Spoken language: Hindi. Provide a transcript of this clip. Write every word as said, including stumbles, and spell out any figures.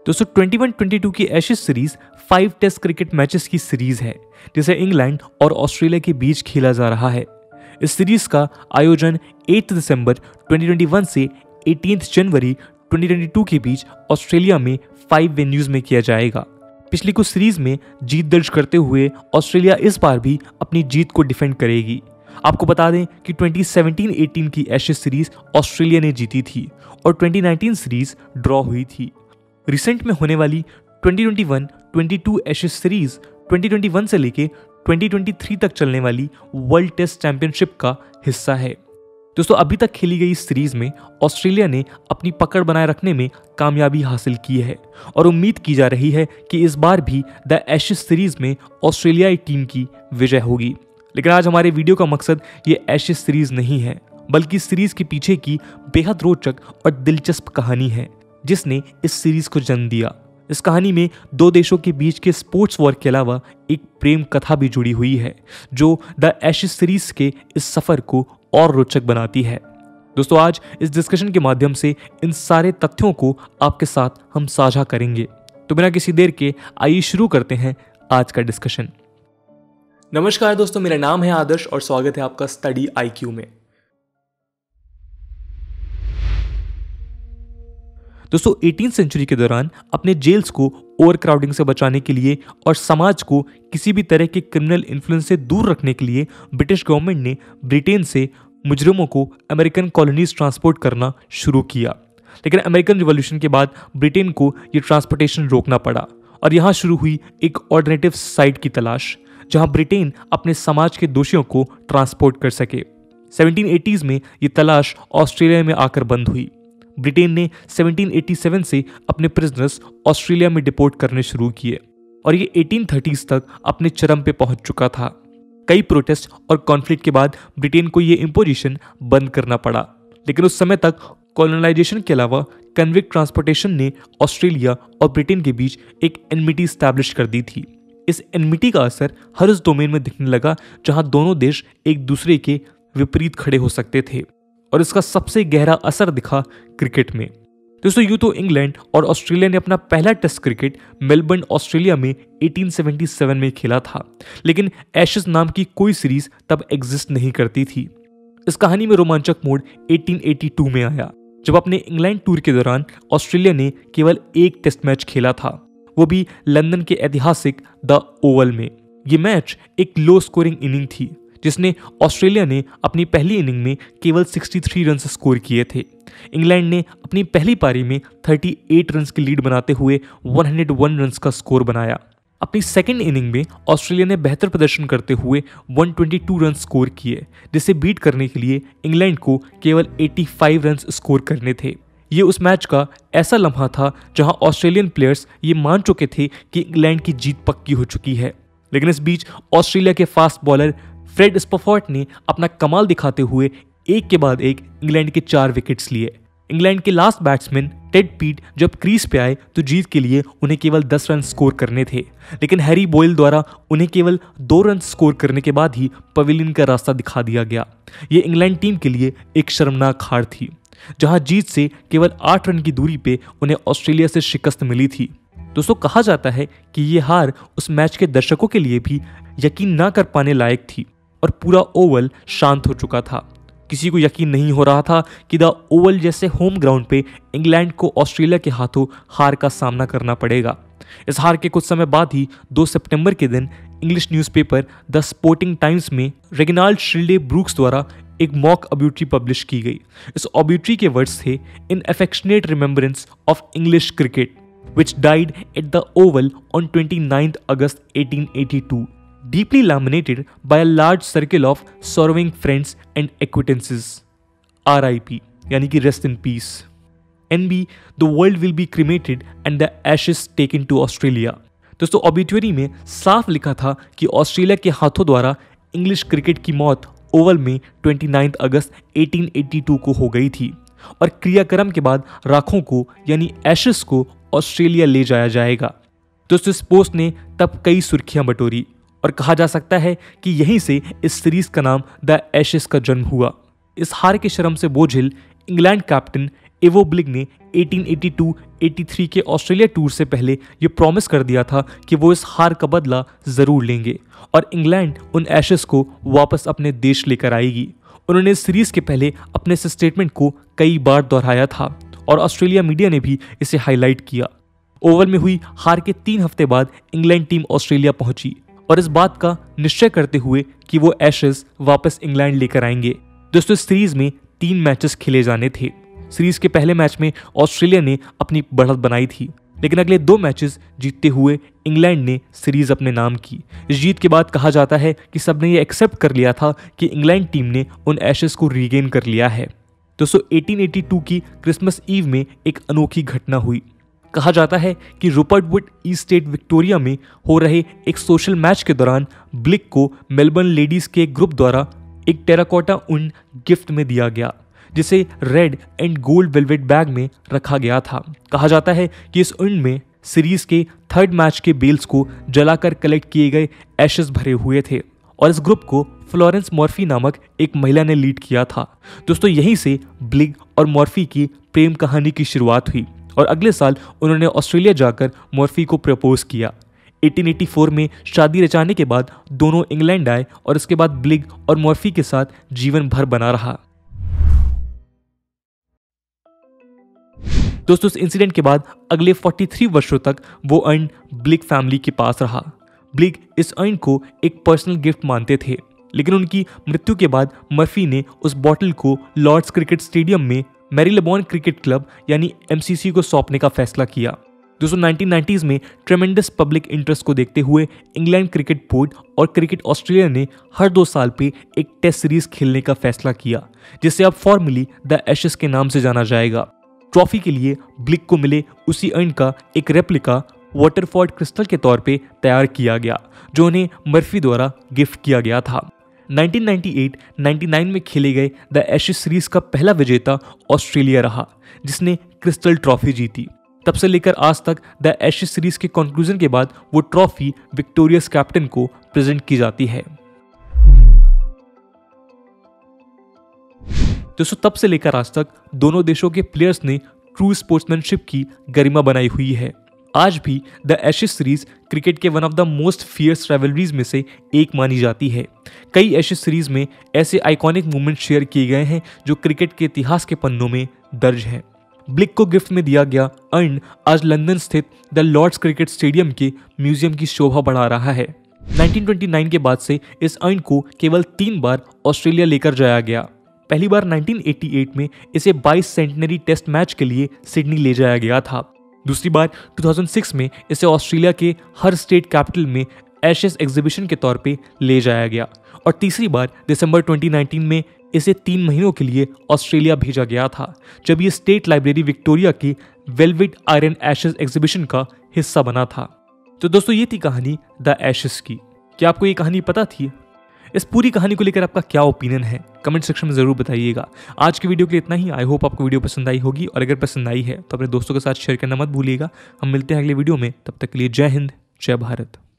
दोस्तों ट्वेंटी वन ट्वेंटी टू की Ashes series five test cricket matches की सीरीज है जिसे इंग्लैंड और ऑस्ट्रेलिया के बीच खेला जा रहा है। इस सीरीज का आयोजन आठ दिसंबर ट्वेंटी ट्वेंटी वन से अठारह जनवरी ट्वेंटी ट्वेंटी टू के बीच ऑस्ट्रेलिया में फाइव वेन्यूज में किया जाएगा। पिछली कुछ सीरीज में जीत दर्ज करते हुए ऑस्ट्रेलिया इस बार भी अपनी जीत को डिफेंड करेगी। आपको बता दें कि ट्वेंटी सेवनटीन एटीन की एशेज सीरीज ऑस्ट्रेलिया ने जीती थी और ट्वेंटी नाइनटीन सीरीज ड्रॉ हुई थी। रिसेंट में होने वाली twenty twenty one twenty two Ashes series twenty twenty one से लेके ट्वेंटी ट्वेंटी थ्री तक चलने वाली वर्ल्ड टेस्ट चैंपियनशिप का हिस्सा है। दोस्तों अभी तक खेली गई इस सीरीज में ऑस्ट्रेलिया ने अपनी पकड़ बनाए रखने में कामयाबी हासिल की है और उम्मीद की जा रही है कि इस बार भी द एशेज सीरीज में ऑस्ट्रेलियाई टीम की विजय होगी। लेकिन आज हमारे वीडियो का मकसद ये एशेज सीरीज नहीं है, बल्कि इस सीरीज के पीछे की बेहद रोचक और दिलचस्प कहानी है जिसने इस सीरीज को जन्म दिया। इस कहानी में दो देशों के बीच के स्पोर्ट्स वॉर के अलावा एक प्रेम कथा भी जुड़ी हुई है जो द एशेज सीरीज के इस सफर को और रोचक बनाती है। दोस्तों आज इस डिस्कशन के माध्यम से इन सारे तथ्यों को आपके साथ हम साझा करेंगे। तो बिना किसी देर के आइए शुरू करते हैं आज का डिस्कशन। नमस्कार दोस्तों, मेरा नाम है आदर्श और स्वागत है आपका स्टडी आईक्यू में। दोस्तों एटीन सेंचुरी के दौरान अपने जेल्स को ओवरक्राउडिंग से बचाने के लिए और समाज को किसी भी तरह के क्रिमिनल इन्फ्लुएंस से दूर रखने के लिए ब्रिटिश गवर्नमेंट ने ब्रिटेन से मुजरिमों को अमेरिकन कॉलोनीज ट्रांसपोर्ट करना शुरू किया। लेकिन अमेरिकन रिवॉल्यूशन के बाद ब्रिटेन को ये ट्रांसपोर्टेशन रोकना पड़ा और यहाँ शुरू हुई एक ऑल्टरनेटिव साइट की तलाश जहाँ ब्रिटेन अपने समाज के दोषियों को ट्रांसपोर्ट कर सके। सेवनटीन एटीज़ में ये तलाश ऑस्ट्रेलिया में आकर बंद हुई। ब्रिटेन ने सेवनटीन एटी सेवन से अपने प्रिजनर्स ऑस्ट्रेलिया में डिपोर्ट करने शुरू किए और ये एटीन थर्टीज़ तक अपने चरम पे पहुंच चुका था। कई प्रोटेस्ट और कॉन्फ्लिक्ट के बाद ब्रिटेन को ये इम्पोजिशन बंद करना पड़ा, लेकिन उस समय तक कॉलोनाइजेशन के अलावा कन्विक्ट ट्रांसपोर्टेशन ने ऑस्ट्रेलिया और ब्रिटेन के बीच एक एनमिटी स्टैब्लिश कर दी थी। इस एनमिटी का असर हर उस डोमेन में दिखने लगा जहां दोनों देश एक दूसरे के विपरीत खड़े हो सकते थे और इसका सबसे गहरा असर दिखा क्रिकेट में। दोस्तों यूं तो इंग्लैंड और ऑस्ट्रेलिया ने अपना पहला टेस्ट क्रिकेट मेलबर्न ऑस्ट्रेलिया में एटीन सेवेंटी सेवन में खेला था, लेकिन एशेज नाम की कोई सीरीज तब एग्जिस्ट नहीं करती थी। इस कहानी में रोमांचक मोड़ एटीन एटी टू में आया जब अपने इंग्लैंड टूर के दौरान ऑस्ट्रेलिया ने केवल एक टेस्ट मैच खेला था, वो भी लंदन के ऐतिहासिक द ओवल में। ये मैच एक लो स्कोरिंग इनिंग थी जिसने ऑस्ट्रेलिया ने अपनी पहली इनिंग में केवल तिरसठ रन स्कोर किए थे। इंग्लैंड ने अपनी पहली पारी में अड़तीस रन की लीड बनाते हुए एक सौ एक रन का स्कोर बनाया। अपनी सेकेंड इनिंग में ऑस्ट्रेलिया ने बेहतर प्रदर्शन करते हुए एक सौ बाईस रन स्कोर किए, जिसे बीट करने के लिए इंग्लैंड को केवल पचासी रन स्कोर करने थे। ये उस मैच का ऐसा लम्हा था जहां ऑस्ट्रेलियन प्लेयर्स ये मान चुके थे कि इंग्लैंड की जीत पक्की हो चुकी है। लेकिन इस बीच ऑस्ट्रेलिया के फास्ट बॉलर फ्रेड स्पॉफोर्ड ने अपना कमाल दिखाते हुए एक के बाद एक इंग्लैंड के चार विकेट्स लिए। इंग्लैंड के लास्ट बैट्समैन टेड पीट जब क्रीज पे आए तो जीत के लिए उन्हें केवल दस रन स्कोर करने थे, लेकिन हैरी बोयल द्वारा उन्हें केवल दो रन स्कोर करने के बाद ही पवेलियन का रास्ता दिखा दिया गया। ये इंग्लैंड टीम के लिए एक शर्मनाक हार थी, जहां जीत से केवल आठ रन की दूरी पे उन्हें ऑस्ट्रेलिया से शिकस्त मिली थी। दोस्तों कहा जाता है कि ये हार उस मैच के दर्शकों के लिए भी यकीन ना कर पाने लायक थी और पूरा ओवल शांत हो चुका था। किसी को यकीन नहीं हो रहा था कि द ओवल जैसे होम ग्राउंड पे इंग्लैंड को ऑस्ट्रेलिया के हाथों हार का सामना करना पड़ेगा। इस हार के कुछ समय बाद ही दो सितंबर के दिन English newspaper the Sporting Times में रेगिनाल्ड शिल्डे ब्रूक्स द्वारा एक मॉक ऑब्यूटरी पब्लिश की गई। इस ऑब्यूटरी के वर्ड्स थे, in affectionate remembrance of English cricket which died at the Oval on twenty-ninth August eighteen eighty-two, deeply laminated by a large circle of sorrowing friends and acquaintances. R I P यानी कि rest in peace. N B the world will be cremated and the ashes taken to Australia. दोस्तों ऑब्यूटरी में साफ लिखा था कि ऑस्ट्रेलिया के हाथों द्वारा इंग्लिश क्रिकेट की मौत ओवल में उनतीस अगस्त अठारह सौ बयासी को हो गई थी और क्रियाक्रम के बाद राखों को यानी एशेस को ऑस्ट्रेलिया ले जाया जाएगा। दोस्तों इस पोस्ट ने तब कई सुर्खियां बटोरी और कहा जा सकता है कि यहीं से इस सीरीज का नाम द एशेस का जन्म हुआ। इस हार के शर्म से बोझिल इंग्लैंड कैप्टन इवो ब्लिग ने अठारह सौ बयासी तिरासी के ऑस्ट्रेलिया टूर से पहले ये प्रॉमिस कर दिया था कि वो इस हार का बदला जरूर लेंगे और इंग्लैंड उन एशेस को वापस अपने देश लेकर आएगी। उन्होंने इस सीरीज के पहले अपने इस स्टेटमेंट को कई बार दोहराया था और ऑस्ट्रेलिया मीडिया ने भी इसे हाईलाइट किया। ओवल में हुई हार के तीन हफ्ते बाद इंग्लैंड टीम ऑस्ट्रेलिया पहुंची और इस बात का निश्चय करते हुए कि वो एशेस वापस इंग्लैंड लेकर आएंगे। दोस्तों, इस सीरीज में तीन मैचेस खेले जाने थे। सीरीज के पहले मैच में ऑस्ट्रेलिया ने अपनी बढ़त बनाई थी, लेकिन अगले दो मैचेस जीतते हुए इंग्लैंड ने सीरीज अपने नाम की। इस जीत के बाद कहा जाता है कि सबने ये एक्सेप्ट कर लिया था कि इंग्लैंड टीम ने उन एशेस को रीगेन कर लिया है। दोस्तों, अठारह सौ बयासी की क्रिसमस ईव में एक अनोखी घटना हुई। कहा जाता है कि Rupert Wood estate Victoria में हो रहे एक सोशल मैच के दौरान ब्लिक को मेलबर्न लेडीज के एक ग्रुप द्वारा एक टेराकोटा ऊन गिफ्ट में दिया गया, जिसे red and gold velvet bag में रखा गया था। कहा जाता है कि इस ऊन में सीरीज के थर्ड मैच के बेल्स को जलाकर कलेक्ट किए गए एशेस भरे हुए थे और इस ग्रुप को फ्लोरेंस मॉर्फी नामक एक महिला ने लीड किया था। दोस्तों, यहीं से ब्लिग और मॉर्फी की प्रेम कहानी की शुरुआत हुई और अगले साल उन्होंने ऑस्ट्रेलिया जाकर मॉर्फी को प्रपोज किया। अठारह सौ चौरासी में शादी रचाने के बाद दोनों इंग्लैंड आए और इसके बाद ब्लिग और मॉर्फी के साथ जीवन भर बना रहा। दोस्तों, इस इंसिडेंट के बाद अगले तैंतालीस वर्षों तक वो अर्न ब्लिग फैमिली के पास रहा। ब्लिग इस अर्न को एक पर्सनल गिफ्ट मानते थे, लेकिन उनकी मृत्यु के बाद मर्फी ने उस बॉटल को लॉर्ड्स क्रिकेट स्टेडियम में मैरीलेबॉन क्रिकेट क्लब यानी एमसीसी को सौंपने का फैसला किया। दोस्तों, नाइनटीन नाइंटीज़ में ट्रेमेंडस पब्लिक इंटरेस्ट को देखते हुए इंग्लैंड क्रिकेट बोर्ड और क्रिकेट ऑस्ट्रेलिया ने हर दो साल पे एक टेस्ट सीरीज खेलने का फैसला किया, जिसे अब फॉर्मली द एशेस के नाम से जाना जाएगा। ट्रॉफी के लिए ब्लिक को मिले उसी अर्न का एक रेप्लिका वाटरफोर्ड क्रिस्टल के तौर पे तैयार किया गया, जो उन्हें मर्फी द्वारा गिफ्ट किया गया था। Nineteen ninety eight ninety nine में खेले गए द एशेस सीरीज का पहला विजेता ऑस्ट्रेलिया रहा, जिसने क्रिस्टल ट्रॉफी जीती। तब से लेकर आज तक द एशेस सीरीज के कंक्लूजन के बाद वो ट्रॉफी विक्टोरियस कैप्टन को प्रेजेंट की जाती है। दोस्तों, तब से लेकर आज तक दोनों देशों के प्लेयर्स ने ट्रू स्पोर्ट्समैनशिप की गरिमा बनाई हुई है। आज भी द एशेस सीरीज क्रिकेट के one of the most fierce rivalries में से एक मानी जाती है। कई एशेस सीरीज में ऐसे आइकॉनिक मोमेंट शेयर किए गए हैं जो क्रिकेट के इतिहास के पन्नों में दर्ज हैं। ब्लिक को गिफ्ट में दिया गया अर्न आज लंदन स्थित द लॉर्ड्स क्रिकेट स्टेडियम के म्यूजियम की शोभा बढ़ा रहा है। नाइनटीन ट्वेंटी नाइन के बाद से इस अर्न को केवल तीन बार ऑस्ट्रेलिया लेकर जाया गया। पहली बार नाइनटीन एटी एट में इसे बाईस सेंटिनरी टेस्ट मैच के लिए सिडनी ले जाया गया था। दूसरी बार दो हज़ार छह में इसे ऑस्ट्रेलिया के हर स्टेट कैपिटल में एशेस एग्जीबिशन के तौर पे ले जाया गया और तीसरी बार दिसंबर ट्वेंटी नाइनटीन में इसे तीन महीनों के लिए ऑस्ट्रेलिया भेजा गया था, जब ये स्टेट लाइब्रेरी विक्टोरिया की वेलवेट आयरन एशेस एग्जीबिशन का हिस्सा बना था। तो दोस्तों, ये थी कहानी द एशेस की। क्या आपको ये कहानी पता थी? इस पूरी कहानी को लेकर आपका क्या ओपिनियन है, कमेंट सेक्शन में जरूर बताइएगा। आज की वीडियो के लिए इतना ही। आई होप आपको वीडियो पसंद आई होगी और अगर पसंद आई है तो अपने दोस्तों के साथ शेयर करना मत भूलिएगा। हम मिलते हैं अगले वीडियो में, तब तक के लिए जय हिंद, जय भारत।